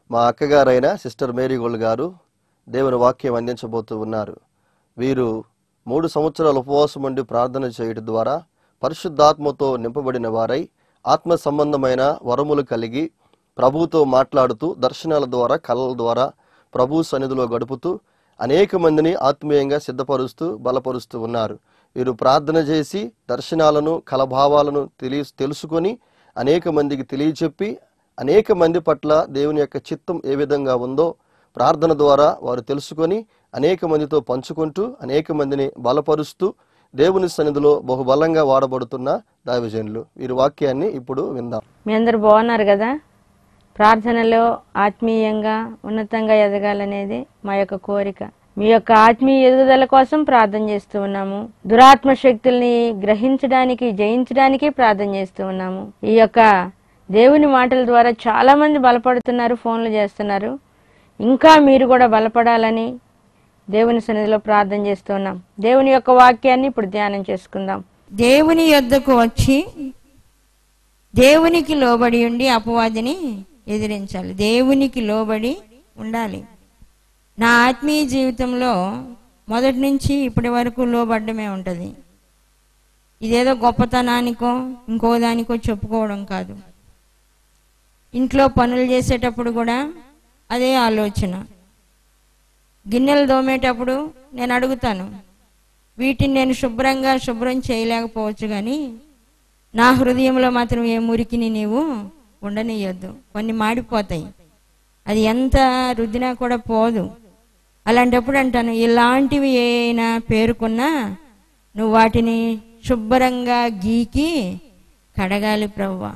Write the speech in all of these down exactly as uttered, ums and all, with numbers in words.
మా అక్కగారైన sister Mary gold గారు దేవుని వాక్యం అందించబోతూ ఉన్నారు. వీరు మూడు సంవత్సరాల ఉపవాసం ఉండి ప్రార్థన చేయడం ద్వారా పరిశుద్ధాత్మతో నింపబడిన వారై ఆత్మ సంబంధమైన వరములు కలిగి ప్రభువుతో మాట్లాడుతూ దర్శనాల ద్వారా కళల ద్వారా ప్రభు సన్నిధిలో గడుపుతూ అనేక మందిని ఆత్మీయంగా సిద్ధపరుస్తూ బలపరుస్తూ ఉన్నారు. వీరు ప్రార్థన చేసి దర్శనాలను కలభావాలను తెలియ తెలుసుకొని అనేక మందికి తెలియచెప్పి అనేక మంది పట్ల దేవుని యొక్క చిత్తం ఏ విధంగా ఉందో ప్రార్థన ద్వారా వారు తెలుసుకొని అనేక మందితో పంచుకుంటూ అనేక మందిని బలపరుస్తూ దేవుని సన్నిధిలో బహుబలంగా వాడబడుతున్న దైవజనులు. వీరి వాక్యాన్ని ఇప్పుడు విందాం. మీ అందరు బాగున్నారు కదా? ప్రార్థనలో ఆత్మీయంగా ఉన్నతంగా ఎదగాలనేది మా యొక్క కోరిక. మీ యొక్క ఆత్మీయ ఎదుగుదల కోసం ప్రార్థన చేస్తూ ఉన్నాము. దురాత్మ శక్తుల్ని గ్రహించడానికి జయించడానికి ప్రార్థన చేస్తూ ఉన్నాము. ఈ యొక్క దేవుని మాటల ద్వారా చాలా మంది బలపడుతున్నారు, ఫోన్లు చేస్తున్నారు. ఇంకా మీరు కూడా బలపడాలని దేవుని సన్నిధిలో ప్రార్థన చేస్తున్నాం. దేవుని యొక్క వాక్యాన్ని ఇప్పుడు ధ్యానం చేసుకుందాం. దేవుని యొద్దకు వచ్చి దేవునికి లోబడి ఉండి అపవాదిని ఎదిరించాలి. దేవునికి లోబడి ఉండాలి. నా ఆత్మీయ జీవితంలో మొదటి నుంచి ఇప్పటి వరకు లోబడ్డమే ఉంటుంది. ఇదేదో గొప్పతనానికో ఇంకో దానికో చెప్పుకోవడం కాదు. ఇంట్లో పనులు చేసేటప్పుడు కూడా అదే ఆలోచన. గిన్నెలు దోమేటప్పుడు నేను అడుగుతాను, వీటిని నేను శుభ్రంగా శుభ్రం చేయలేకపోవచ్చు, కానీ నా హృదయంలో మాత్రం ఏ మురికిని నీవు ఉండనియొద్దు. కొన్ని మాడిపోతాయి, అది ఎంత రుద్దినా కూడా పోదు. అలాంటప్పుడు అంటాను, ఇలాంటివి ఏమైనా పేరుకున్నా నువ్వు వాటిని శుభ్రంగా గీకి కడగాలి ప్రభువా.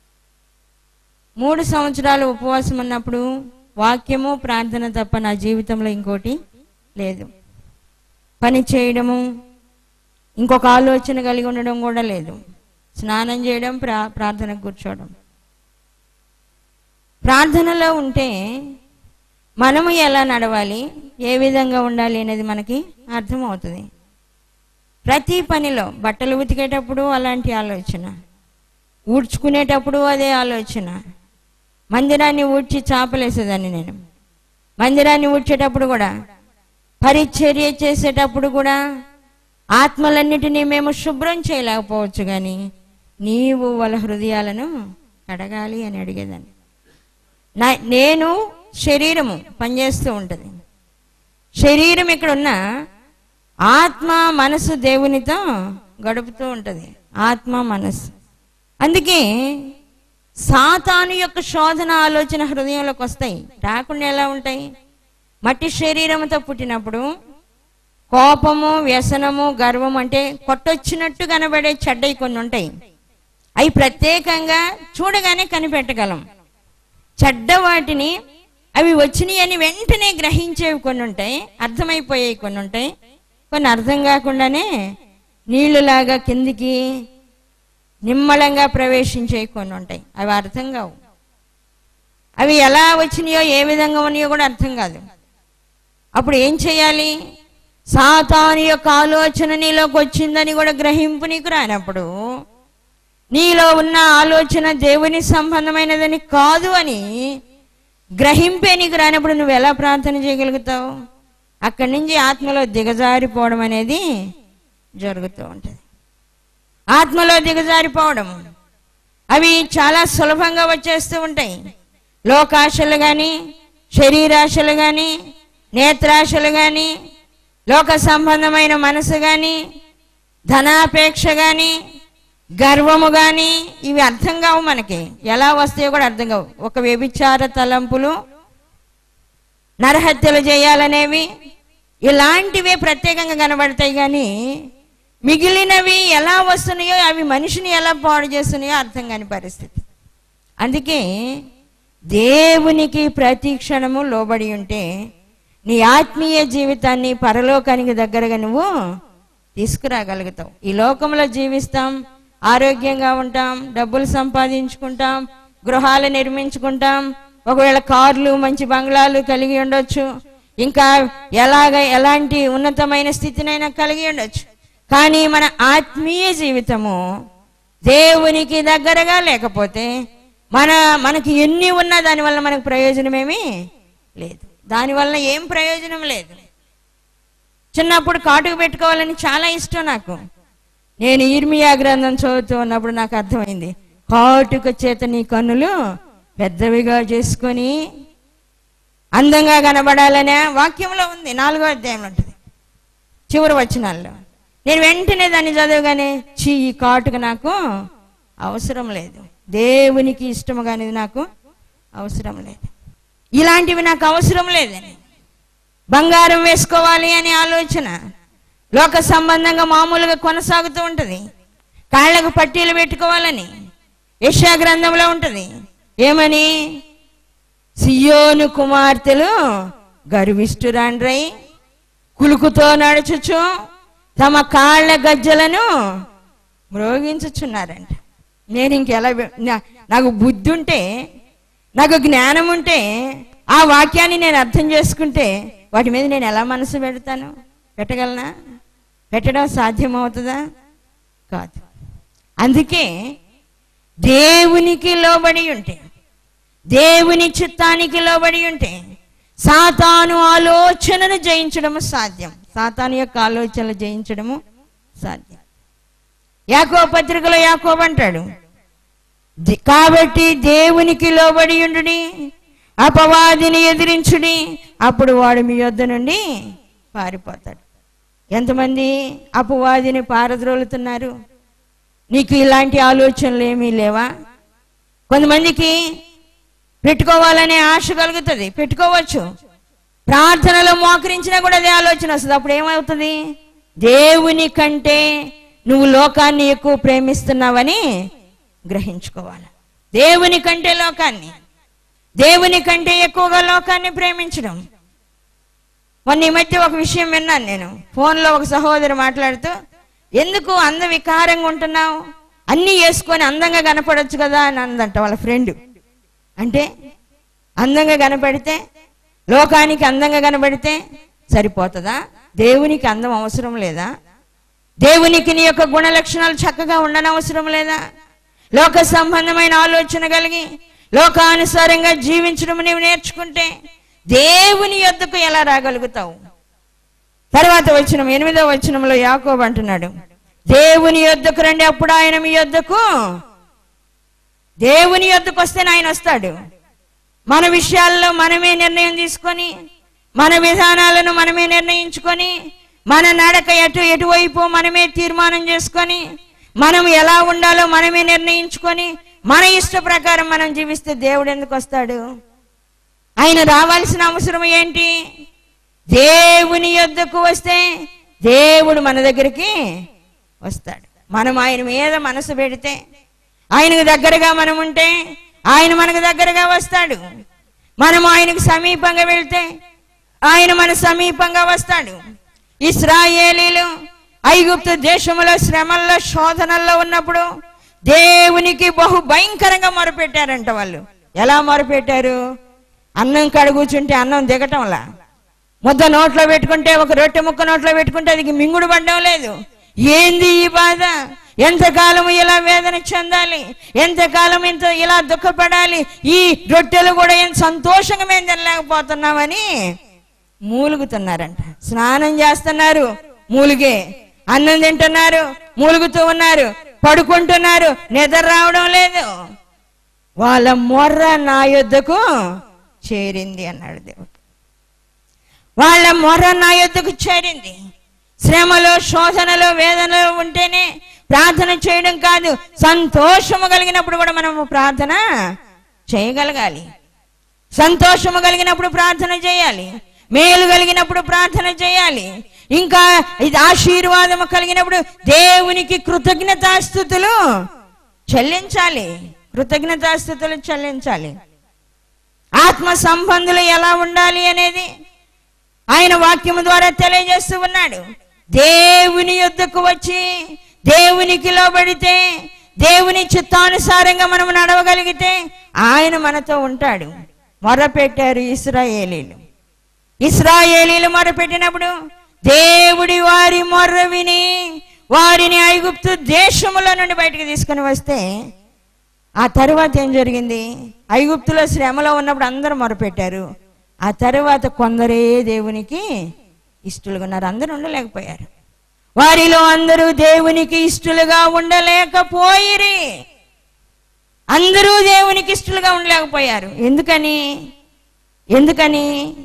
మూడు సంవత్సరాలు ఉపవాసం ఉన్నప్పుడు వాక్యము ప్రార్థన తప్ప నా జీవితంలో ఇంకోటి లేదు. పని చేయడము, ఇంకొక ఆలోచన కలిగి ఉండడం కూడా లేదు. స్నానం చేయడం, ప్రా ప్రార్థనకు కూర్చోవడం. ప్రార్థనలో ఉంటే మనము ఎలా నడవాలి, ఏ విధంగా ఉండాలి అనేది మనకి అర్థమవుతుంది. ప్రతి పనిలో బట్టలు ఉతికేటప్పుడు అలాంటి ఆలోచన, ఊడ్చుకునేటప్పుడు అదే ఆలోచన. మందిరాన్ని ఊడ్చి చాపలేసేదాన్ని నేను. మందిరాన్ని ఊడ్చేటప్పుడు కూడా, పరిచర్య చేసేటప్పుడు కూడా ఆత్మలన్నిటినీ మేము శుభ్రం చేయలేకపోవచ్చు, కానీ నీవు వాళ్ళ హృదయాలను కడగాలి అని అడిగేదాన్ని. నా నేను శరీరము పనిచేస్తూ ఉంటుంది. శరీరం ఇక్కడ ఉన్న ఆత్మ మనసు దేవునితో గడుపుతూ ఉంటుంది. ఆత్మ మనసు. అందుకే సాతాను యొక్క శోధన ఆలోచన హృదయంలోకి వస్తాయి. రాకుండా ఎలా ఉంటాయి? మట్టి శరీరంతో పుట్టినప్పుడు కోపము, వ్యసనము, గర్వం అంటే కొట్టొచ్చినట్టు కనబడే చెడ్డయి కొన్ని ఉంటాయి. అవి ప్రత్యేకంగా చూడగానే కనిపెట్టగలం. చెడ్డ వాటిని అవి వచ్చినాయి అని వెంటనే గ్రహించేవి కొన్ని ఉంటాయి, అర్థమైపోయేవి కొన్ని ఉంటాయి. కొన్ని అర్థం కాకుండానే నీళ్లులాగా కిందికి నిమ్మలంగా ప్రవేశించే కొన్ని ఉంటాయి. అవి అర్థం కావు. అవి ఎలా వచ్చినాయో ఏ విధంగా ఉన్నాయో కూడా అర్థం కాదు. అప్పుడు ఏం చేయాలి? సాతాను యొక్క ఆలోచన నీలోకి వచ్చిందని కూడా గ్రహింపు నీకు రానప్పుడు, నీలో ఉన్న ఆలోచన దేవుని సంబంధమైనదని కాదు అని గ్రహింపే నీకు రానప్పుడు నువ్వు ఎలా ప్రార్థన చేయగలుగుతావు? అక్కడి నుంచి ఆత్మలో దిగజారిపోవడం అనేది జరుగుతూ ఉంటుంది. ఆత్మలో దిగజారిపోవడం అవి చాలా సులభంగా వచ్చేస్తూ ఉంటాయి. లోకాశలు కానీ, శరీరాశలు కానీ, నేత్రాశలు కానీ, లోక సంబంధమైన మనసు కానీ, ధనాపేక్ష కానీ, గర్వము కానీ, ఇవి అర్థం కావు మనకి. ఎలా వస్తాయో కూడా అర్థం కావు. ఒక వ్యభిచార తలంపులు, నరహత్యలు చేయాలనేవి, ఇలాంటివే ప్రత్యేకంగా కనబడతాయి. కానీ మిగిలినవి ఎలా వస్తున్నాయో, అవి మనిషిని ఎలా పాడు చేస్తున్నాయో అర్థం కాని పరిస్థితి. అందుకే దేవునికి ప్రతి క్షణము లోబడి ఉంటే నీ ఆత్మీయ జీవితాన్ని పరలోకానికి దగ్గరగా నువ్వు తీసుకురాగలుగుతావు. ఈ లోకంలో జీవిస్తాం, ఆరోగ్యంగా ఉంటాం, డబ్బులు సంపాదించుకుంటాం, గృహాలు నిర్మించుకుంటాం, ఒకవేళ కార్లు మంచి బంగ్లాలు కలిగి ఉండొచ్చు, ఇంకా ఎలాగ ఎలాంటి ఉన్నతమైన స్థితినైనా కలిగి ఉండొచ్చు. కానీ మన ఆత్మీయ జీవితము దేవునికి దగ్గరగా లేకపోతే మన మనకి ఎన్ని ఉన్నా దానివల్ల మనకు ప్రయోజనమేమీ లేదు. దానివల్ల ఏం ప్రయోజనం లేదు. చిన్నప్పుడు కాటుకు పెట్టుకోవాలని చాలా ఇష్టం నాకు. నేను ఇర్మియా గ్రంథం చదువుతూ ఉన్నప్పుడు నాకు అర్థమైంది, కాటుక చేత నీ కన్నులు పెద్దవిగా చేసుకొని అందంగా కనబడాలనే వాక్యంలో ఉంది. నాలుగో అధ్యాయంలో ఉంటుంది, చివరి వచనాల్లో. నేను వెంటనే దాన్ని చదవగానే చీ, ఈ కాటుక నాకు అవసరం లేదు, దేవునికి ఇష్టము కానీ నాకు అవసరం లేదు, ఇలాంటివి నాకు అవసరం లేదని. బంగారం వేసుకోవాలి అనే ఆలోచన లోక సంబంధంగా మామూలుగా కొనసాగుతూ ఉంటుంది. కాళ్ళకు పట్టీలు పెట్టుకోవాలని యెషయా గ్రంథంలో ఉంటుంది. ఏమని? సియోను కుమార్తెలు గర్విష్ఠురాండ్రై కులుకుతో నడుచుచు తమ కాళ్ళ గజ్జలను మ్రోగించుచున్నారంట. నేను ఇంకెలా, నాకు బుద్ధి ఉంటే, నాకు జ్ఞానం ఉంటే, ఆ వాక్యాన్ని నేను అర్థం చేసుకుంటే వాటి మీద నేను ఎలా మనసు పెడతాను? పెట్టగలనా? పెట్టడం సాధ్యమవుతుందా? కాదు. అందుకే దేవునికి లోబడి ఉంటే, దేవుని చిత్తానికి లోబడి ఉంటే సాతాను ఆలోచనను జయించడము సాధ్యం. సాతాను యొక్క ఆలోచనలు జయించడము సాధ్యం. యాకోబు పత్రికలో యాకోబు అంటాడు, కాబట్టి దేవునికి లోబడి ఉండుడి, అపవాదిని ఎదిరించుడి, అప్పుడు వాడు మీ యొద్ద నుండి పారిపోతాడు. ఎంతమంది అపవాదిని పారద్రోలుతున్నారు? నీకు ఇలాంటి ఆలోచనలు ఏమీ లేవా? కొంతమందికి పెట్టుకోవాలనే ఆశ కలుగుతుంది, పెట్టుకోవచ్చు. ప్రార్థనలో మోకరించినా కూడా అదే ఆలోచన వస్తుంది. అప్పుడు ఏమవుతుంది? దేవుని కంటే నువ్వు లోకాన్ని ఎక్కువ ప్రేమిస్తున్నావని గ్రహించుకోవాలి. దేవుని కంటే లోకాన్ని, దేవుని కంటే ఎక్కువగా లోకాన్ని ప్రేమించడం. మొన్న ఈ మధ్య ఒక విషయం విన్నాను నేను. ఫోన్లో ఒక సహోదరు మాట్లాడుతూ, ఎందుకు అంద వికారంగా ఉంటున్నావు, అన్నీ వేసుకొని అందంగా కనపడవచ్చు కదా అని అందంట వాళ్ళ ఫ్రెండ్. అంటే అందంగా కనపడితే, లోకానికి అందంగా కనబడితే సరిపోతుందా? దేవునికి అందం అవసరం లేదా? దేవునికి నీ యొక్క గుణ లక్షణాలు చక్కగా ఉండనవసరం లేదా? లోక సంబంధమైన ఆలోచన కలిగి లోకానుసారంగా జీవించడం నీవు నేర్చుకుంటే దేవుని యొద్దకు ఎలా రాగలుగుతావు? తర్వాత వచనం, ఎనిమిదవ వచనంలో యాకోబు అంటున్నాడు, దేవుని యొద్దకు రండి, అప్పుడు ఆయన మీ యొద్దకు, దేవుని యొద్దకు వస్తేనే ఆయన వస్తాడు. మన విషయాల్లో మనమే నిర్ణయం తీసుకొని, మన విధానాలను మనమే నిర్ణయించుకొని, మన నడక ఎటు ఎటువైపు మనమే తీర్మానం చేసుకొని, మనం ఎలా ఉండాలో మనమే నిర్ణయించుకొని, మన ఇష్ట ప్రకారం మనం జీవిస్తే దేవుడు ఎందుకు వస్తాడు? ఆయన రావాల్సిన అవసరం ఏంటి? దేవుని యొద్దకు వస్తే దేవుడు మన దగ్గరికి వస్తాడు. మనం ఆయన మీద మనసు పెడితే, ఆయనకు దగ్గరగా మనం ఉంటే ఆయన మనకు దగ్గరగా వస్తాడు. మనం ఆయనకు సమీపంగా వెళ్తే ఆయన మన సమీపంగా వస్తాడు. ఇశ్రాయేలీలు ఐగుప్తు దేశంలో శ్రమల్లో శోధనల్లో ఉన్నప్పుడు దేవునికి బహు భయంకరంగా మొరపెట్టారంట. వాళ్ళు ఎలా మొరపెట్టారు? అన్నం కడుగుచుంటే అన్నం దిగటంలా, ముద్ద నోట్లో పెట్టుకుంటే, ఒక రొట్టె ముక్క నోట్లో పెట్టుకుంటే అది మింగుడు పడ్డం లేదు. ఏంది ఈ బాధ? ఎంతకాలం ఇలా వేదన చెందాలి? ఎంతకాలం ఇంత ఇలా దుఃఖపడాలి? ఈ రొట్టెలు కూడా ఎంత సంతోషంగా మేము తినలేకపోతున్నామని మూలుగుతున్నారంట. స్నానం చేస్తున్నారు, మూలిగే. అన్నం తింటున్నారు, మూలుగుతూ ఉన్నారు. పడుకుంటున్నారు, నిద్ర రావడం లేదు. వాళ్ళ మొర్ర నా యొద్దకు చేరింది అన్నాడు దేవుడు. వాళ్ళ మొర్ర నా యొద్దకు చేరింది. శ్రమలో, శోధనలో, వేదనలో ఉంటేనే ప్రార్థన చేయడం కాదు, సంతోషము కలిగినప్పుడు కూడా మనము ప్రార్థన చేయగలగాలి. సంతోషము కలిగినప్పుడు ప్రార్థన చేయాలి, మేలు కలిగినప్పుడు ప్రార్థన చేయాలి, ఇంకా ఇది ఆశీర్వాదము కలిగినప్పుడు దేవునికి కృతజ్ఞతాస్తుతులు చెల్లించాలి. కృతజ్ఞతాస్తుతులు చెల్లించాలి. ఆత్మ సంబంధులు ఎలా ఉండాలి అనేది ఆయన వాక్యము ద్వారా తెలియజేస్తూ ఉన్నాడు. దేవుని యొద్దకు వచ్చి దేవునికి లోబడితే, దేవుని చిత్తానుసారంగా మనం నడవగలిగితే ఆయన మనతో ఉంటాడు. మొరపెట్టారు ఇశ్రాయేలీలు. ఇశ్రాయేలీలు మొరపెట్టినప్పుడు దేవుడి వారి మొర్ర విని వారిని ఐగుప్తు దేశముల నుండి బయటకు తీసుకుని వస్తే ఆ తర్వాత ఏం జరిగింది? ఐగుప్తులో శ్రమలో ఉన్నప్పుడు అందరూ మొరపెట్టారు. ఆ తర్వాత కొందరే దేవునికి ఇష్టలుగా ఉన్నారు. అందరూ ఉండలేకపోయారు. వారిలో అందరూ దేవునికి ఇష్టలుగా ఉండలేకపోయిరి. అందరూ దేవునికి ఇష్టలుగా ఉండలేకపోయారు. ఎందుకని? ఎందుకని?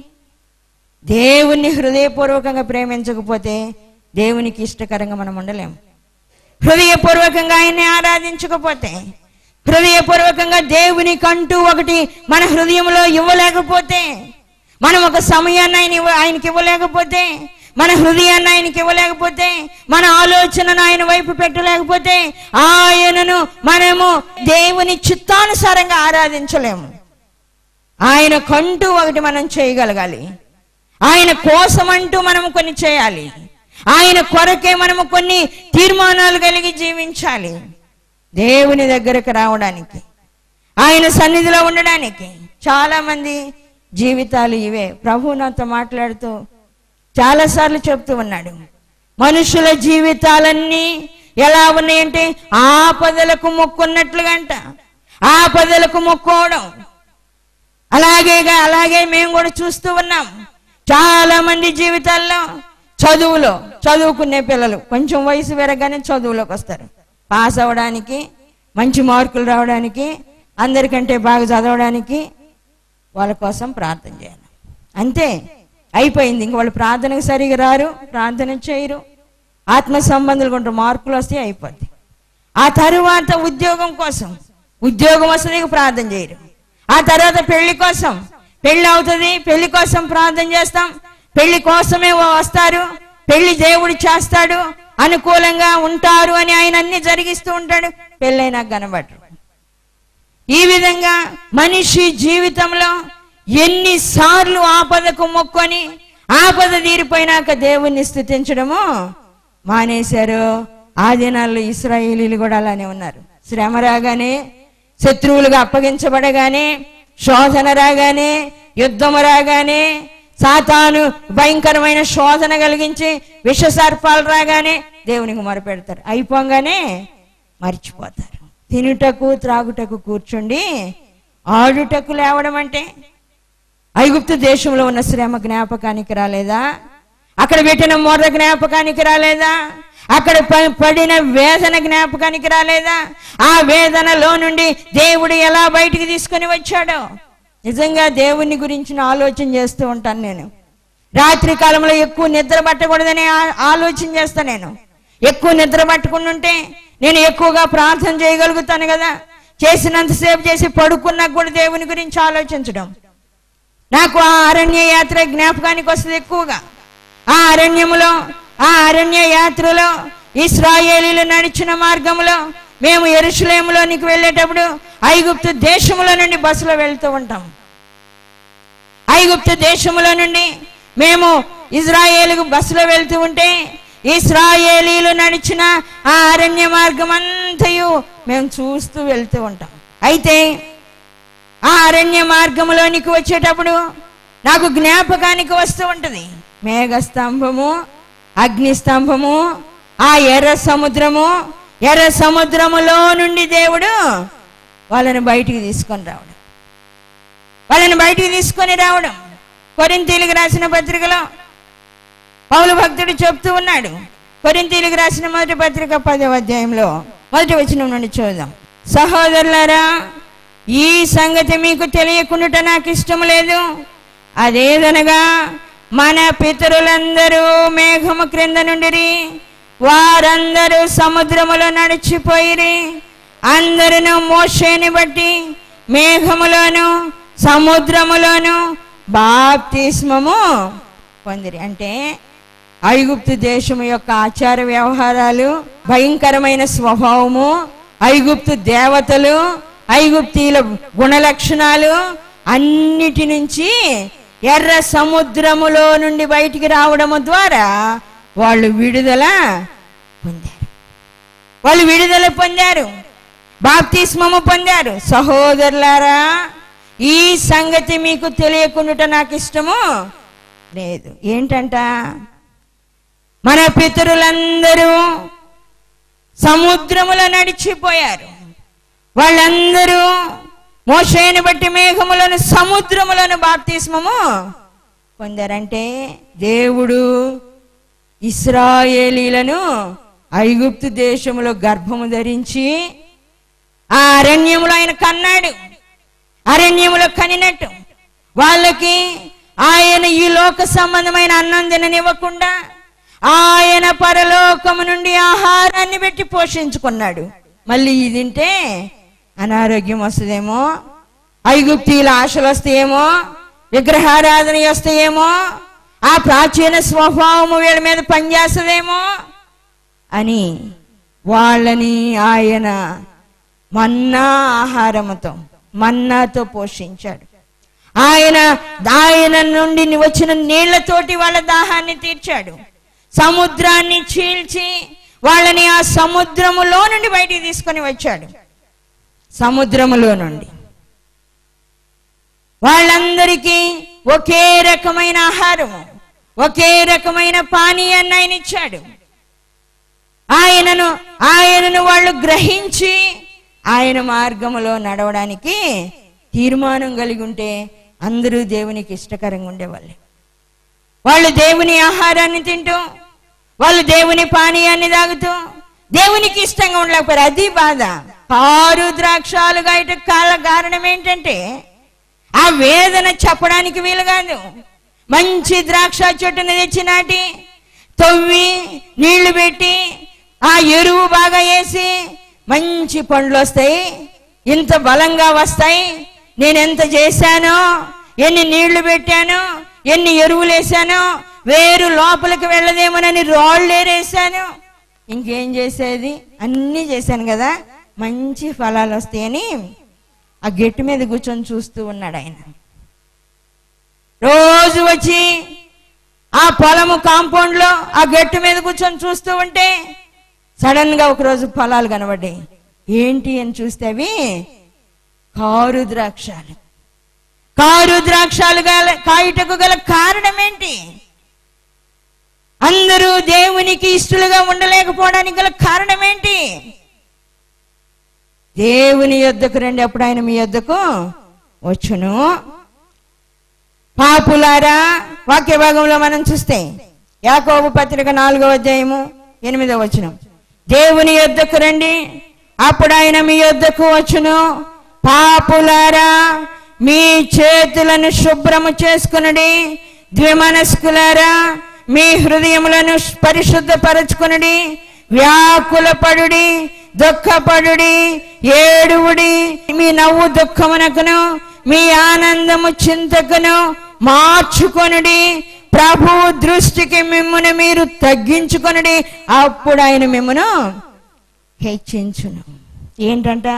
దేవుణ్ణి హృదయపూర్వకంగా ప్రేమించకపోతే దేవునికి ఇష్టకరంగా మనం ఉండలేము. హృదయపూర్వకంగా ఆయన్ని ఆరాధించకపోతే, హృదయపూర్వకంగా దేవునికంటూ ఒకటి మన హృదయంలో ఇవ్వలేకపోతే, మనం ఒక సమయాన్ని ఆయన ఆయనకి ఇవ్వలేకపోతే, మన హృదయాన్ని ఆయనకి ఇవ్వలేకపోతే, మన ఆలోచనను ఆయన వైపు పెట్టలేకపోతే ఆయనను మనము దేవుని చిత్తానుసారంగా ఆరాధించలేము. ఆయన కంటూ ఒకటి మనం చేయగలగాలి. ఆయన కోసం అంటూ మనము కొన్ని చేయాలి. ఆయన కొరకే మనము కొన్ని తీర్మానాలు కలిగి జీవించాలి. దేవుని దగ్గరకు రావడానికి, ఆయన సన్నిధిలో ఉండడానికి. చాలా మంది జీవితాలు ఇవే. ప్రభువు నాతో మాట్లాడుతూ చాలాసార్లు చెప్తూ ఉన్నాడు, మనుషుల జీవితాలన్నీ ఎలా ఉన్నాయంటే ఆపదలకు మొక్కున్నట్లుగా అంట. ఆపదలకు మొక్కోవడం. అలాగే అలాగే మేము కూడా చూస్తూ ఉన్నాం. చాలా మంది జీవితాల్లో చదువులో చదువుకునే పిల్లలు కొంచెం వయసు పెరగగానే చదువులోకి వస్తారు. పాస్ అవ్వడానికి, మంచి మార్కులు రావడానికి, అందరికంటే బాగా చదవడానికి వాళ్ళ కోసం ప్రార్థన చేయాలి. అంతే, అయిపోయింది. ఇంక వాళ్ళు ప్రార్థనకు సరిగా రారు, ప్రార్థన చేయరు, ఆత్మ సంబంధాలు కొంటారు, మార్కులు వస్తే అయిపోద్ది. ఆ తరువాత ఉద్యోగం కోసం, ఉద్యోగం వస్తుంది, ప్రార్థన చేయరు. ఆ తర్వాత పెళ్లి కోసం, పెళ్లి అవుతుంది, పెళ్లి కోసం ప్రార్థన చేస్తాం, పెళ్లి కోసమే వస్తారు, పెళ్లి దేవుడు చేస్తాడు, అనుకూలంగా ఉంటారు అని ఆయన అన్ని జరిగిస్తూ ఉంటాడు, పెళ్ళైనా కనబడరు. ఈ విధంగా మనిషి జీవితంలో ఎన్నిసార్లు ఆపదకు మొక్కొని ఆపద తీరిపోయినాక దేవుణ్ణి స్తుతించడము మానేశారు. ఆ దినాల్లో ఇశ్రాయేలీలు కూడా అలానే ఉన్నారు. శ్రమ రాగానే, శత్రువులుగా అప్పగించబడగానే, శోధన రాగానే, యుద్ధము రాగానే, సాతాను భయంకరమైన శోధన కలిగించి విషసర్పాలు రాగానే దేవునికి మొరపెడతారు. అయిపోగానే మర్చిపోతారు. తినుటకు త్రాగుటకు కూర్చుండి ఆడుటకు లేవడం అంటే ఐగుప్తు దేశంలో ఉన్న శ్రమ జ్ఞాపకానికి రాలేదా? అక్కడ పెట్టిన మొర్ర జ్ఞాపకానికి రాలేదా? అక్కడ పడిన వేదన జ్ఞాపకానికి రాలేదా? ఆ వేదనలో నుండి దేవుడు ఎలా బయటికి తీసుకొని వచ్చాడో. నిజంగా దేవుని గురించి ఆలోచన చేస్తూ ఉంటాను నేను. రాత్రి కాలంలో ఎక్కువ నిద్ర పట్టకూడదని ఆలోచన చేస్తాను నేను. ఎక్కువ నిద్ర పట్టుకుని ఉంటే నేను ఎక్కువగా ప్రార్థన చేయగలుగుతాను కదా. చేసినంతసేపు చేసి పడుకున్నా కూడా దేవుని గురించి ఆలోచించడం. నాకు ఆ అరణ్య యాత్ర జ్ఞాపకానికి వస్తుంది ఎక్కువగా. ఆ అరణ్యములో, ఆ అరణ్య యాత్రలో, ఇశ్రాయేలీలు నడిచిన మార్గంలో మేము యెరూషలేములోనికి వెళ్ళేటప్పుడు ఐగుప్తు దేశంలో నుండి బస్సులో వెళ్తూ ఉంటాం. ఐగుప్తు దేశంలో నుండి మేము ఇజ్రాయేలుకు బస్సులో వెళ్తూ ఉంటే ఇశ్రాయేలీలు నడిచిన ఆ అరణ్య మార్గం అంతయు మేము చూస్తూ వెళ్తూ ఉంటాం. అయితే ఆ అరణ్య మార్గంలోనికి వచ్చేటప్పుడు నాకు జ్ఞాపకానికి వస్తూ ఉంటుంది మేఘస్తంభము, అగ్నిస్తంభము, ఆ ఎర్ర సముద్రము. ఎర్ర సముద్రములో నుండి దేవుడు వాళ్ళని బయటికి తీసుకొని రావడం, వాళ్ళని బయటికి తీసుకొని రావడం. కొరింథీయులకు రాసిన పత్రికలో పౌలు భక్తుడు చెప్తూ ఉన్నాడు. కొరింథీయులకు రాసిన మొదటి పత్రిక పదవ అధ్యాయంలో మొదటి వచనం నుండి చూద్దాం. సహోదరులారా, ఈ సంగతి మీకు తెలియకుండా నాకు ఇష్టం లేదు. అదేదనగా మన పితరులందరూ మేఘము క్రింద నుండిరి, వారందరూ సముద్రములో నడిచిపోయిరి. అందరూ మోషేని బట్టి మేఘములోను సముద్రములోను బాప్తిస్మము పొందిరి. అంటే ఐగుప్తు దేశము యొక్క ఆచార వ్యవహారాలు, భయంకరమైన స్వభావము, ఐగుప్తు దేవతలు, ఐగుప్తీయుల గుణలక్షణాలు అన్నిటి నుంచి ఎర్ర సముద్రములో నుండి బయటికి రావడము ద్వారా వాళ్ళు విడుదల పొందారు. వాళ్ళు విడుదల పొందారు, బాప్తిస్మము పొందారు. సహోదరులారా, ఈ సంగతి మీకు తెలియకుండా నాకు ఇష్టము లేదు. ఏంటంట? మన పితరులందరూ సముద్రములో నడిచిపోయారు. వాళ్ళందరూ మోషేని బట్టి మేఘములను సముద్రములను బాప్తిస్మము పొందారంటే దేవుడు ఇశ్రాయేలీలను ఐగుప్తు దేశములో గర్భము ధరించి ఆ అరణ్యములో ఆయన కన్నాడు. అరణ్యములో కనినట్టు వాళ్ళకి ఆయన ఈ లోక సంబంధమైన అన్నం తిననివ్వకుండా ఆయన పరలోకము నుండి ఆహారాన్ని పెట్టి పోషించుకున్నాడు. మళ్ళీ ఇది తింటే అనారోగ్యం వస్తుందేమో, ఐగుప్తీల ఆశలు వస్తాయేమో, విగ్రహారాధన వస్తాయేమో, ఆ ప్రాచీన స్వభావము వీళ్ళ మీద పనిచేస్తుందేమో అని వాళ్ళని ఆయన మన్నా ఆహారముతో మన్నాతో పోషించాడు. ఆయన ఆయన నుండి వచ్చిన నీళ్లతోటి వాళ్ళ దాహాన్ని తీర్చాడు. సముద్రాన్ని చీల్చి వాళ్ళని ఆ సముద్రములో నుండి బయటికి తీసుకొని వచ్చాడు. సముద్రములో నుండి వాళ్ళందరికీ ఒకే రకమైన ఆహారము, ఒకే రకమైన పానీయాన్ని ఆయన ఇచ్చాడు. ఆయనను ఆయనను వాళ్ళు గ్రహించి ఆయన మార్గములో నడవడానికి తీర్మానం కలిగి ఉంటే అందరూ దేవునికి ఇష్టకరంగా ఉండేవాళ్ళు. వాళ్ళు దేవుని ఆహారాన్ని తింటూ, వాళ్ళు దేవుని పానీయాన్ని తాగుతూ దేవునికి ఇష్టంగా ఉండలేకపోయారు. అది బాధ. కారు ద్రాక్షాలుగా ఇటు కాల కారణం ఏంటంటే ఆ వేదన చెప్పడానికి వీలు కాదు. మంచి ద్రాక్ష చెట్టుని తెచ్చి నాటి తవ్వి నీళ్లు పెట్టి ఆ ఎరువు బాగా వేసి మంచి పండ్లు వస్తాయి, ఇంత బలంగా వస్తాయి. నేను ఎంత చేశానో, ఎన్ని నీళ్లు పెట్టానో, ఎన్ని ఎరువులు వేసానో, వేరు లోపలికి వెళ్ళదేమోనని రాళ్ళేరేసాను. ఇంకేం చేసేది? అన్నీ చేశాను కదా, మంచి ఫలాలు వస్తాయని ఆ గెట్టు మీద కూర్చొని చూస్తూ ఉన్నాడు ఆయన. రోజు వచ్చి ఆ పొలము కాంపౌండ్ లో ఆ గెట్టు మీద కూర్చొని చూస్తూ ఉంటే సడన్ గా ఒకరోజు ఫలాలు కనబడ్డాయి. ఏంటి అని చూస్తే అవి కారు ద్రాక్షాలు. కారు ద్రాక్షాలు గల కాయుటకు గల కారణం ఏంటి? అందరూ దేవునికి ఇష్టలుగా ఉండలేకపోవడానికి గల కారణం ఏంటి? దేవుని యొద్దకు రండి, అప్పుడు ఆయన మీ యొద్దకు వచ్చును. పాపులారా, వాక్య భాగంలో మనం చూస్తే యాకోబు పత్రిక నాలుగో అధ్యాయము ఎనిమిదో వచనం, దేవుని యొద్దకు రండి అప్పుడు ఆయన మీ యొద్దకు వచ్చును. పాపులారా, మీ చేతులను శుభ్రము చేసుకునుడి. ద్విమనస్కులారా, మీ హృదయములను పరిశుద్ధపరచుకునుడి. వ్యాకులపడుడి, దుఃఖపడుడి, ఏడువుడి. మీ నవ్వు దుఃఖమునకును, మీ ఆనందము చింతకును మార్చుకొనుడి. ప్రభువు దృష్టికి మిమ్మును మీరు తగ్గించుకొనుడి, అప్పుడు ఆయన మిమ్మును హెచ్చించును. ఏంటంట?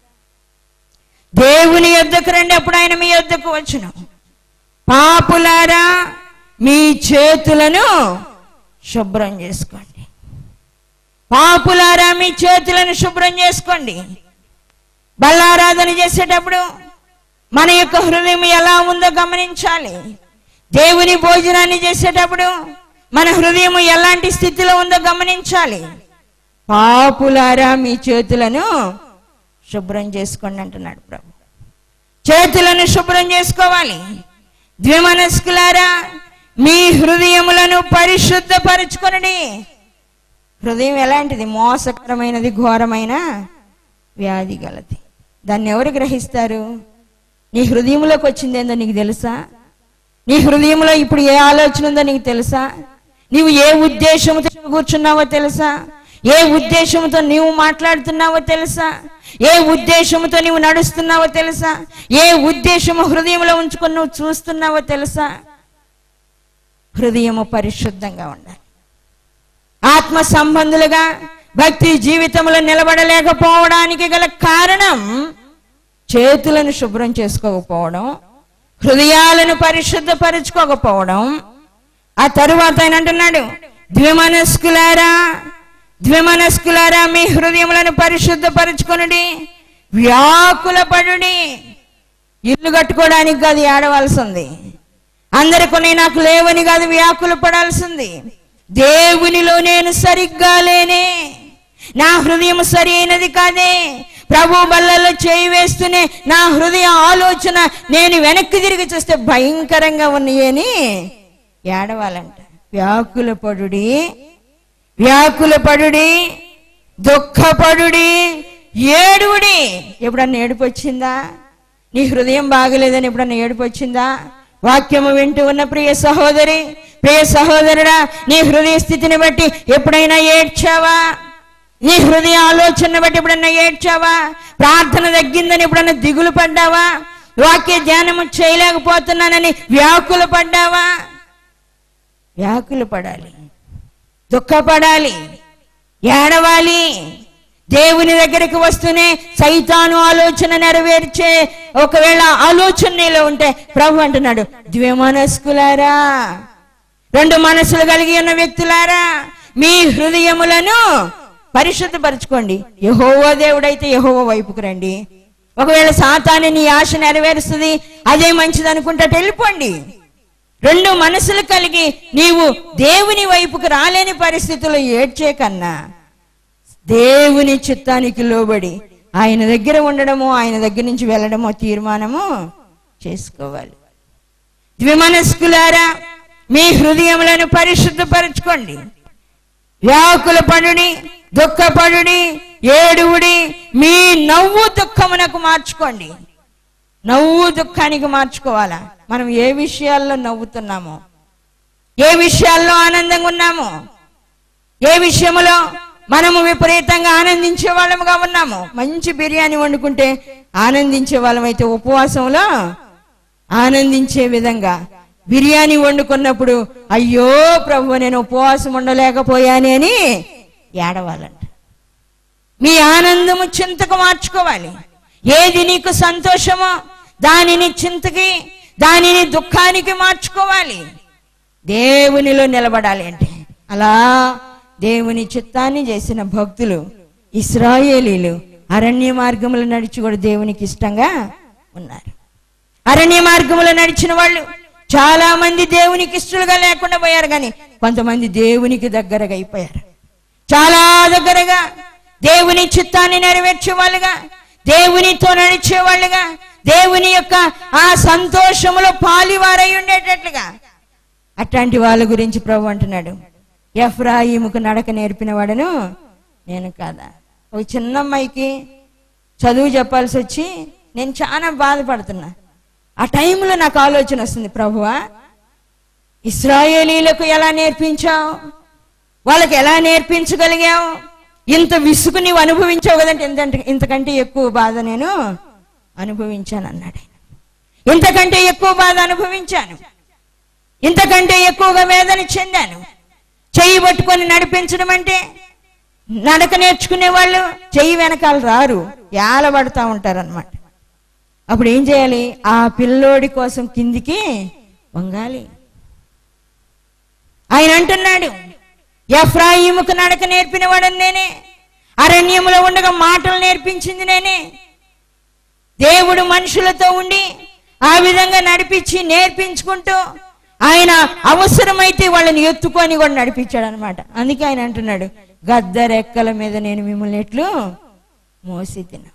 దేవుని యొద్దకు రండి అప్పుడు ఆయన మీ యొద్దకు వచ్చును. పాపులారా, మీ చేతులను శుభ్రం చేసుకోండి. పాపులారా, మీ చేతులను శుభ్రం చేసుకోండి. బల్లారాధన చేసేటప్పుడు మన యొక్క హృదయం ఎలా ఉందో గమనించాలి. దేవుని భోజనాన్ని చేసేటప్పుడు మన హృదయం ఎలాంటి స్థితిలో ఉందో గమనించాలి. పాపులారా, మీ చేతులను శుభ్రం చేసుకోండి అంటున్నాడు ప్రభు. చేతులను శుభ్రం చేసుకోవాలి. ద్విమనస్కులారా, మీ హృదయములను పరిశుద్ధపరచుకొనుడి. హృదయం ఎలాంటిది? మోసకరమైనది, ఘోరమైన వ్యాధి గలది. దాన్ని ఎవరు గ్రహిస్తారు? నీ హృదయంలోకి వచ్చింది ఏందో నీకు తెలుసా? నీ హృదయంలో ఇప్పుడు ఏ ఆలోచన ఉందో నీకు తెలుసా? నీవు ఏ ఉద్దేశంతో కూర్చున్నావో తెలుసా? ఏ ఉద్దేశంతో నీవు మాట్లాడుతున్నావో తెలుసా? ఏ ఉద్దేశంతో నీవు నడుస్తున్నావో తెలుసా? ఏ ఉద్దేశము హృదయంలో ఉంచుకొని నువ్వు చూస్తున్నావో తెలుసా? హృదయము పరిశుద్ధంగా ఉండాలి. ఆత్మ సంబంధులుగా భక్తి జీవితంలో నిలబడలేకపోవడానికి గల కారణం చేతులను శుభ్రం చేసుకోకపోవడం, హృదయాలను పరిశుద్ధపరచుకోకపోవడం. ఆ తరువాత ఆయన అంటున్నాడు, ద్విమనస్కులారా, ద్విమనస్కులారా, మీ హృదయములను పరిశుద్ధపరచుకొనుడి. వ్యాకులపడుడి. ఇల్లు కట్టుకోవడానికి కాదు ఏడవలసింది, అందరికొని నాకు లేవని కాదు వ్యాకుల పడాల్సింది. దేవునిలో నేను సరిగ్గా లేనే, నా హృదయం సరి అయినది కాదే, ప్రభు బల్లలో చేయి వేస్తూనే నా హృదయ ఆలోచన నేను వెనక్కి తిరిగి చూస్తే భయంకరంగా ఉన్నాయని ఏడవాలంట. వ్యాకుల పడుడి వ్యాకుల పడుడి దుఃఖపడుడి ఏడువుడి. ఎప్పుడన్నా ఏడుపు వచ్చిందా? నీ హృదయం బాగలేదని ఎప్పుడన్నా ఏడుపు వచ్చిందా? వాక్యము వింటూ ఉన్న ప్రియ సహోదరి, ప్రియ సహోదరుడా, నీ హృదయ స్థితిని బట్టి ఎప్పుడైనా ఏడ్చావా? నీ హృదయ ఆలోచన బట్టి ఎప్పుడన్నా ఏడ్చావా? ప్రార్థన తగ్గిందని ఎప్పుడన్నా దిగులు పడ్డావా? వాక్య ధ్యానము చేయలేకపోతున్నానని వ్యాకుల పడ్డావా? వ్యాకులు పడాలి, దుఃఖపడాలి, ఏడవాలి. దేవుని దగ్గరికి వస్తూనే సైతాను ఆలోచన నెరవేర్చే ఒకవేళ ఆలోచన నీలో ఉంటే ప్రభు అంటున్నాడు, ద్విమనస్కులారా, రెండు మనసులు కలిగి ఉన్న వ్యక్తులారా, మీ హృదయములను పరిశుద్ధపరచుకోండి. యెహోవా దేవుడైతే యెహోవా వైపుకు రండి. ఒకవేళ సాతాను నీ ఆశ నెరవేరుస్తుంది, అదే మంచిది అనుకుంటా వెళ్ళిపోండి. రెండు మనసులు కలిగి నీవు దేవుని వైపుకు రాలేని పరిస్థితుల్లో ఏడ్చే కన్నా దేవుని చిత్తానికి లోబడి ఆయన దగ్గర ఉండడము, ఆయన దగ్గర నుంచి వెళ్ళడమో తీర్మానము చేసుకోవాలి. ద్విమనస్కులారా, మీ హృదయములను పరిశుద్ధపరచుకోండి. వ్యాకుల పడుడి, దుఃఖపడుడి, ఏడువుడి. మీ నవ్వు దుఃఖమునకు మార్చుకోండి. నవ్వు దుఃఖానికి మార్చుకోవాలా? మనం ఏ విషయాల్లో నవ్వుతున్నామో, ఏ విషయాల్లో ఆనందంగా ఉన్నామో, ఏ విషయంలో మనము విపరీతంగా ఆనందించే వాళ్ళముగా ఉన్నాము. మంచి బిర్యానీ వండుకుంటే ఆనందించే వాళ్ళమైతే ఉపవాసంలో ఆనందించే విధంగా బిర్యానీ వండుకున్నప్పుడు అయ్యో ప్రభు నేను ఉపవాసం ఉండలేకపోయాని అని ఏడవాలంట. మీ ఆనందము చింతకు మార్చుకోవాలి. ఏది నీకు సంతోషమో దానిని చింతకి, దానిని దుఃఖానికి మార్చుకోవాలి. దేవునిలో నిలబడాలి అంటే అలా దేవుని చిత్తాన్ని చేసిన భక్తులు ఇశ్రాయేలీలు అరణ్య మార్గములు నడిచి కూడా దేవునికి ఇష్టంగా ఉన్నారు. అరణ్య మార్గములు నడిచిన వాళ్ళు చాలా మంది దేవునికి ఇష్టలుగా లేకుండా పోయారు, కానీ కొంతమంది దేవునికి దగ్గరగా అయిపోయారు. చాలా దగ్గరగా దేవుని చిత్తాన్ని నెరవేర్చే వాళ్ళుగా, దేవునితో నడిచే వాళ్ళుగా, దేవుని యొక్క ఆ సంతోషములో పాలివారై ఉండేటట్లుగా. అట్లాంటి వాళ్ళ గురించి ప్రభు అంటున్నాడు, ఎఫ్రాయిముకు నడక నేర్పిన వాడను నేను కాదా? ఒక చిన్న అమ్మాయికి చదువు చెప్పాల్సి వచ్చి నేను చాలా బాధపడుతున్నా. ఆ టైంలో నాకు ఆలోచన వస్తుంది, ప్రభువా ఇశ్రాయేలీలకు ఎలా నేర్పించావు, వాళ్ళకి ఎలా నేర్పించగలిగావు, ఇంత విసుగు నీవు అనుభవించావు కదంటే ఎంతంటే ఇంతకంటే ఎక్కువ బాధ నేను అనుభవించాను అన్నాడు. ఇంతకంటే ఎక్కువ బాధ అనుభవించాను, ఇంతకంటే ఎక్కువగా వేదన చెందాను. చెయ్యి పట్టుకొని నడిపించడం అంటే నడక నేర్చుకునే వాళ్ళు చెయ్యి వెనకాల రారు, ఏలబడతా ఉంటారు అన్నమాట. అప్పుడు ఏం చేయాలి? ఆ పిల్లోడి కోసం కిందికి వంగాలి. ఆయన అంటున్నాడు, ఎఫ్రాయిముకు నడక నేర్పిన వాడని నేనే, అరణ్యములో ఉండగా మాటలు నేర్పించింది నేనే. దేవుడు మనుషులతో ఉండి ఆ విధంగా నడిపించి నేర్పించుకుంటూ ఆయన అవసరమైతే వాళ్ళని ఎత్తుకొని కూడా నడిపించాడు అనమాట. అందుకే ఆయన అంటున్నాడు, గద్ద రెక్కల మీద నేను మిమ్మల్ని ఎట్లు మోసి తిన్నా.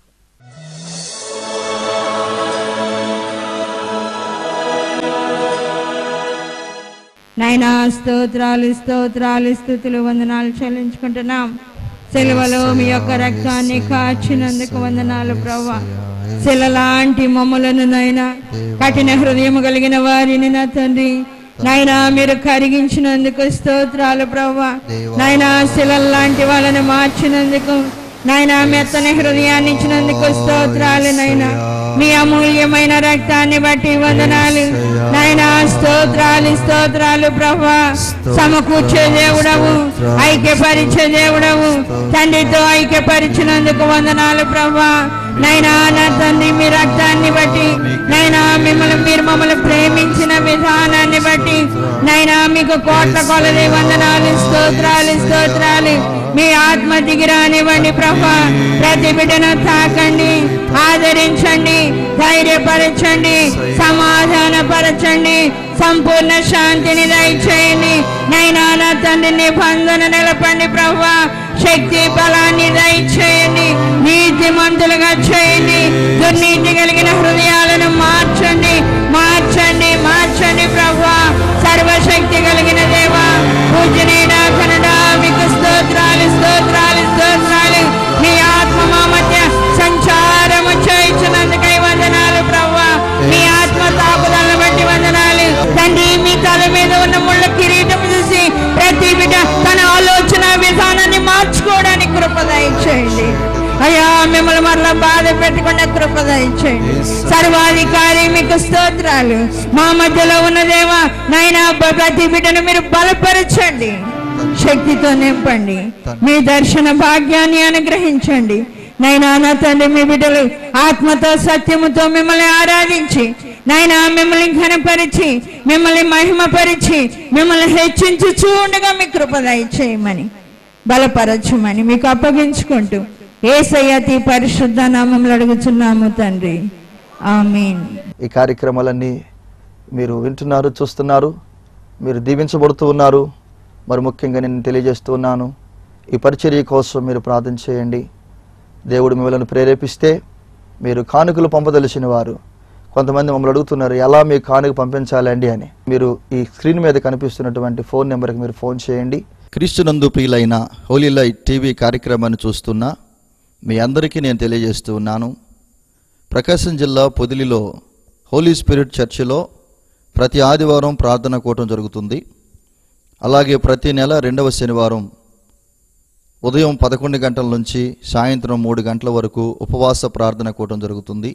నాయనా స్తోత్రాలు స్తోత్రాలు స్తుతులు వందనాలు చెల్లించుకుంటున్నాం. సెలవులో మీ యొక్క రక్తాన్ని కాచినందుకు వందనాలు ప్రభువా. శిలలాంటి మమ్మలను నాయనా, కఠిన హృదయం కలిగిన వారిని నా తండ్రి నాయనా మీరు కరిగించినందుకు స్తోత్రాలు ప్రభువా. నాయనా శిలలాంటి వాళ్ళని మార్చినందుకు, నాయనా మెత్తని హృదయాన్ని ఇచ్చినందుకు స్తోత్రాలు. నాయనా మీ అమూల్యమైన రక్తాన్ని బట్టి వందనాలు నాయనా. స్తోత్రాలు స్తోత్రాలు ప్రభువా. సమకూర్చే దేవుడవు, ఐక్యపరిచే దేవుడవు, తండ్రితో ఐక్యపరిచినందుకు వందనాలు ప్రభువా. నైనా నా తండ్రి మీ రక్తాన్ని బట్టి, నైనా మిమ్మల్ని మీరు మమ్మల్ని ప్రేమించిన విధానాన్ని బట్టి నైనా మీకు కోట్ల కొలది వందనాలు స్తోత్రాలు స్తోత్రాలు. మీ ఆత్మ దిగిరానివ్వండి ప్రభా. ప్రతి బిడ్డను తాకండి, ఆదరించండి, ధైర్యపరచండి, సమాధానపరచండి, సంపూర్ణ శాంతిని దయచేయండి. నైనా నా తండ్రి నిబంధన నిలపండి ప్రభా. శక్తి బలాన్ని దయచేయండి. నీతిమంతులుగా చేయండి. దుర్నీతి కలిగిన హృదయాలను మార్చండి మార్చండి మార్చండి ప్రభువా. సర్వశక్తి కలిగిన దేవా, పూజనీడా కనుడా, మీకు స్తోత్రాలు స్తోత్రాలు స్తోత్రాలు. మీ ఆత్మ మా మధ్య సంచారము చేయించినందుకై వందనాలు ప్రభువా. మీ ఆత్మ తాపుదలను బట్టి వందనాలు తండ్రి. మీ తల మీద ఉన్న ముళ్ళ కిరీటం చూసి ప్రతి బిడ్డ తన ఆలోచన విధానాన్ని మార్చుకోవడానికి కృప దయచేయండి అయ్యా. మిమ్మల్ని మరలా బాధ పెట్టకుండా కృప దయచేయండి. సర్వాధికారి మీకు స్తోత్రాలు. మా మధ్యలో ఉన్న దేవా నైనా ప్రతి బిడ్డను మీరు బలపరచండి, శక్తితో నింపండి, మీ దర్శన భాగ్యాన్ని అనుగ్రహించండి నైనా. నా తండ్రి, మీ బిడ్డలు ఆత్మతో సత్యముతో మిమ్మల్ని ఆరాధించి నైనా మిమ్మల్ని ఘనపరిచి మిమ్మల్ని మహిమపరిచి మిమ్మల్ని హెచ్చించి చూడగా మీ కృప దయచేయమని బలపరచమని మీకు అప్పగించుకుంటూ యేసయ్య అతి పరిశుద్ధ నామములో అడుగుచున్నాము తండ్రి, ఆమేన్. ఈ కార్యక్రమాలన్నీ మీరు వింటున్నారు, చూస్తున్నారు, మీరు దీవించబడుతూ ఉన్నారు. మరి ముఖ్యంగా నేను తెలియజేస్తూ ఉన్నాను, ఈ పరిచర్య కోసం మీరు ప్రార్థన చేయండి. దేవుడు మిమ్మల్ని ప్రేరేపిస్తే మీరు కానుకలు పంపదలిచిన వారు కొంతమంది మమ్మల్ని అడుగుతున్నారు, ఎలా మీ కానుక పంపించాలండి అని. మీరు ఈ స్క్రీన్ మీద కనిపిస్తున్నటువంటి ఫోన్ నెంబర్కి మీరు ఫోన్ చేయండి. క్రీస్తునందు ప్రియులైన హోలీ లైట్ టీవీ కార్యక్రమాన్ని చూస్తున్న మీ అందరికీ నేను తెలియజేస్తూ ఉన్నాను, ప్రకాశం జిల్లా పొదిలిలో హోలీ స్పిరిట్ చర్చిలో ప్రతి ఆదివారం ప్రార్థన కూటం జరుగుతుంది. అలాగే ప్రతి నెల రెండవ శనివారం ఉదయం పదకొండు గంటల నుంచి సాయంత్రం మూడు గంటల వరకు ఉపవాస ప్రార్థన కూటం జరుగుతుంది.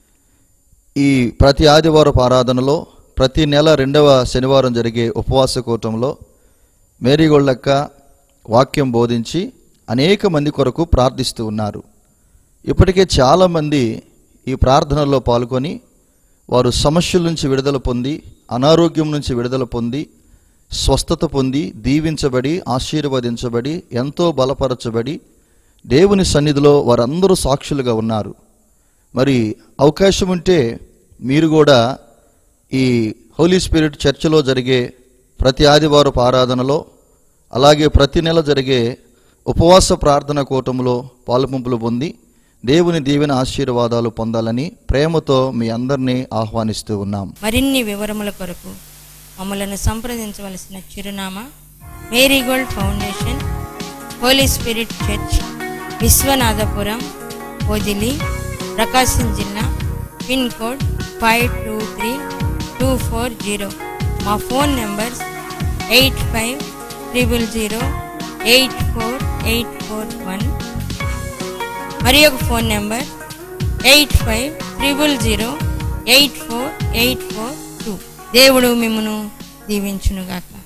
ఈ ప్రతి ఆదివారపు ఆరాధనలో ప్రతి నెల రెండవ శనివారం జరిగే ఉపవాస కూటంలో మేరీగొళ్ళక్క వాక్యం బోధించి అనేక మంది కొరకు ప్రార్థిస్తూ ఉన్నారు. ఇప్పటికే చాలామంది ఈ ప్రార్థనలో పాల్గొని వారు సమస్యల నుంచి విడుదల పొంది, అనారోగ్యం నుంచి విడుదల పొంది, స్వస్థత పొంది, దీవించబడి, ఆశీర్వదించబడి, ఎంతో బలపరచబడి దేవుని సన్నిధిలో వారందరూ సాక్షులుగా ఉన్నారు. మరి అవకాశం ఉంటే మీరు కూడా ఈ హోలీ స్పిరిట్ చర్చిలో జరిగే ప్రతి ఆదివారపు ఆరాధనలో, అలాగే ప్రతి నెల జరిగే ఉపవాస ప్రార్థన కూటంలో పాలుపంపులు పొంది దేవుని దీవెన ఆశీర్వాదాలు పొందాలని ప్రేమతో మీ అందరినీ ఆహ్వానిస్తూ ఉన్నాం. మరిన్ని వివరముల కొరకు మమ్మలను సంప్రదించవలసిన చిరునామా marigold foundation, holy spirit church, Vishwanathapuram, Podili, Prakasam జిల్లా, pin code five two three two four zero. మా phone numbers eight five triple zero eight four eight four one, మరి ఒక phone number eight five triple zero eight four eight four two. దేవుడు మిమ్మును దీవించునుగాక.